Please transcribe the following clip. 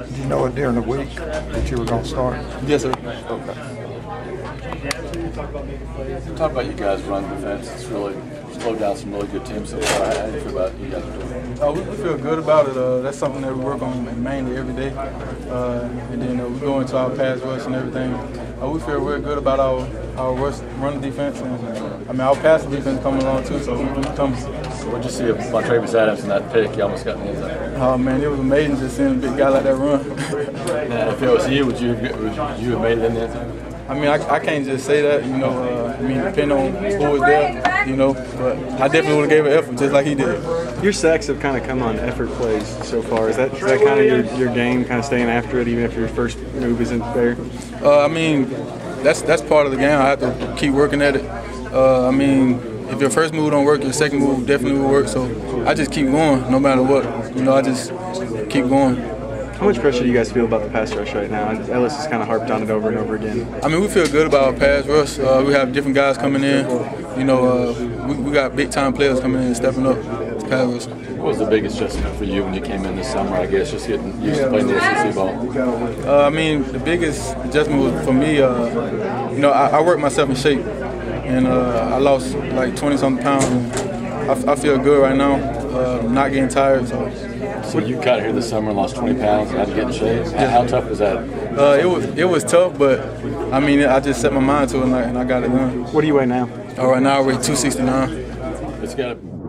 Did you know it during the week that you were going to start? Yes, sir. Okay. Talk about you guys' run defense. It's really slowed down some really good teams so far. How do you feel about you guys are doing? We feel good about it. That's something that we work on mainly every day. And then we go into our pass rush and everything. We feel real good about our run defense. And our pass defense coming along too, so we come. What'd you see about Travis Adams in that pick? You almost got in the end zone. Oh man, it was amazing just seeing a big guy like that run. Now, if it was you, would you have made it in the end zone? I mean, I can't just say that, depending on who was there, but I definitely would have gave an effort just like he did. Your sacks have kind of come on effort plays so far. Is that kind of your game, kind of staying after it, even if your first move isn't there? That's part of the game. I have to keep working at it. If your first move don't work, your second move definitely will work. So I just keep going no matter what. I just keep going. How much pressure do you guys feel about the pass rush right now? Ellis has kind of harped on it over and over again. We feel good about our pass rush. We have different guys coming in. We got big-time players coming in and stepping up to pass rush. What was the biggest adjustment for you when you came in this summer, I guess, just getting used to playing the SEC ball? The biggest adjustment was for me, I worked myself in shape. And I lost like 20-something pounds. And I feel good right now, not getting tired. So you got here this summer and lost 20 pounds and had to get in shape. How tough was that? It was tough, but I just set my mind to it and I got it done. What do you weigh now? Right now I weigh 269. It's got to